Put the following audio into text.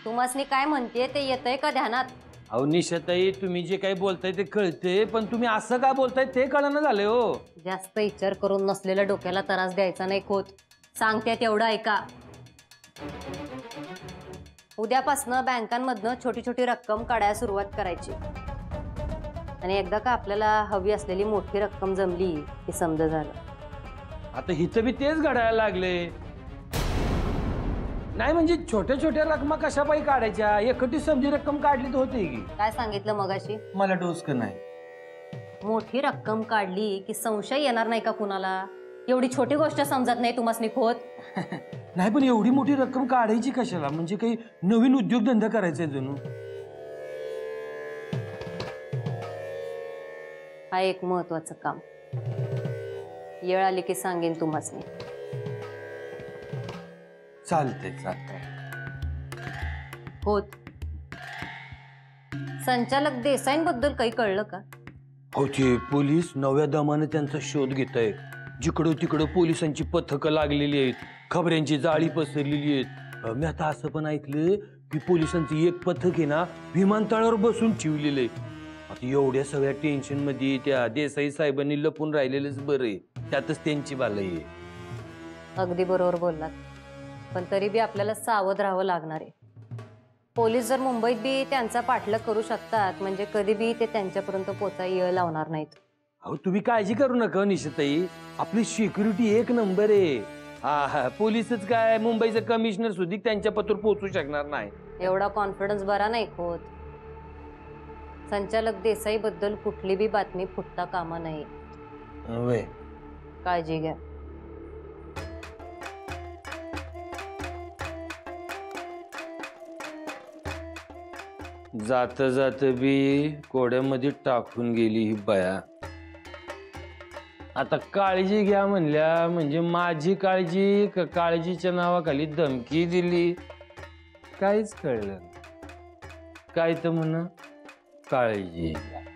तुम्हासनी काय म्हणते ते येतंय का ध्यानात? अहो निशाताई, तुम्ही जे काही बोलताय ते कळते, पण तुम्ही असं का बोलताय ते कळना झालंय हो. जास्त विचार करून नसलेल्या डोक्याला त्रास द्यायचा नाही खोत. सांगते तेवढं ऐका. उद्यापासनं बँकांमधनं छोटी छोटी रक्कम काढायला सुरुवात करायची आणि एकदा का आपल्याला हवी असलेली मोठी रक्कम जमली की समजा झालं. आता हिथं बी तेच घडायला लागले. नाही म्हणजे छोट्या छोट्या रकमा कशा पायी काढायच्या, एकटी समजी रक्कम काढली तर होते की. काय सांगितलं मगाशी? मला डोसक नाही. मोठी रक्कम काढली की संशय येणार नाही का कुणाला? एवढी छोटी गोष्ट समजत नाही तुम्हासनी खोत? नाही पण एवढी मोठी रक्कम काढायची कशाला? म्हणजे काही नवीन उद्योगधंदा करायचा जणू. हा एक महत्वाचं काम. येळ आली की सांगेन तुम्हासनी. चालतंय चालतंय. होत संचालक देसाईंबद्दल काही कळलं का? हो, ते पोलीस नव्या दमाने त्यांचा शोध घेत आहेत. जिकडं तिकडं पोलिसांची पथकं लागलेली आहेत, खबऱ्यांची जाळी पसरलेली आहेत. मी आता असं पण ऐकलं की पोलिसांचं एक पथक आहे ना विमानतळावर बसून ठेवलेलं आहे. आता एवढ्या सगळ्या टेन्शन मध्ये त्या देसाई साहेबांनी लपून राहिलेलंच बरं आहे. त्यातच त्यांची बालाई आहे. अगदी बरोबर बोललात, पण तरी बी आपल्याला सावध राहावं लागणार आहे. पोलीस जर मुंबईत बी त्यांचा पाठलाग करू शकतात म्हणजे कधी बी ते त्यांच्यापर्यंत पोचायला येळ लावणार नाहीत. अहो तुम्ही काळजी करू नका निशाताई, आपली सिक्युरिटी एक नंबर आहे. हा, पोलीसच काय मुंबईचं कमिशनर सुद्धा त्यांच्या पत्र पोहोचू शकणार नाही. एवढा कॉन्फिडन्स बरा नाही होत. संचालक देसाई बद्दल कुठली बी बातमी फुटता कामा नाही. काळजी घ्या. जात जात बी कोड्यामध्ये टाकून गेली ही बाया. आता काळजी घ्या म्हणल्या म्हणजे माझी काळजी का काळजीच्या नावाखाली धमकी दिली काहीच कळलं. काय तर म्हण काळजी घ्या.